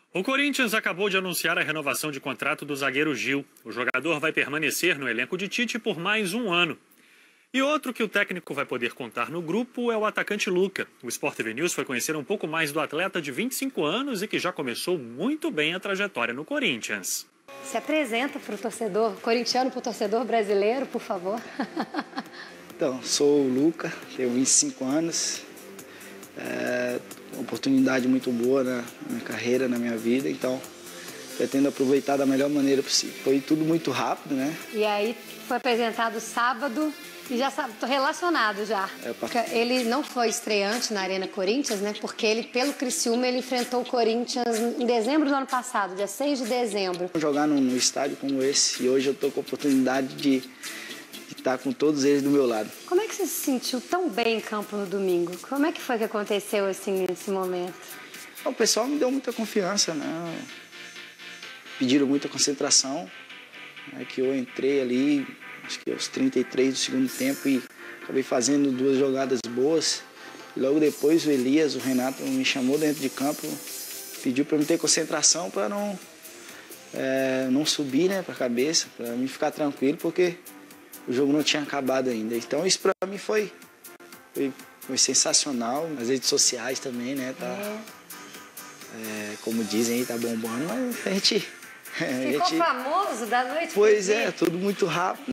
O Corinthians acabou de anunciar a renovação de contrato do zagueiro Gil. O jogador vai permanecer no elenco de Tite por mais um ano. E outro que o técnico vai poder contar no grupo é o atacante Luca. O Sport TV News foi conhecer um pouco mais do atleta de 25 anos e que já começou muito bem a trajetória no Corinthians. Se apresenta para o torcedor corintiano, para o torcedor brasileiro, por favor. Então, sou o Luca, tenho 25 anos. Uma oportunidade muito boa na minha carreira, na minha vida, então pretendo aproveitar da melhor maneira possível. Foi tudo muito rápido, né? E aí foi apresentado sábado e já estou relacionado já. Ele não foi estreante na Arena Corinthians, né? Porque ele, pelo Criciúma, ele enfrentou o Corinthians em dezembro do ano passado, dia 6 de dezembro. Jogar num estádio como esse, e hoje eu estou com a oportunidade de estar com todos eles do meu lado. Como é que você se sentiu tão bem em campo no domingo? Como é que foi que aconteceu assim nesse momento? O pessoal me deu muita confiança, né? Pediram muita concentração, né? Que eu entrei ali, acho que aos 33 do segundo tempo e acabei fazendo duas jogadas boas. E logo depois o Elias, o Renato, me chamou dentro de campo, pediu para eu ter concentração para não subir, né, para a cabeça, para mim ficar tranquilo, porque o jogo não tinha acabado ainda. Então isso para mim foi sensacional. Nas redes sociais também, né? Como dizem aí, tá bombando, mas a gente... Ficou famoso da noite pro dia. Pois é, tudo muito rápido.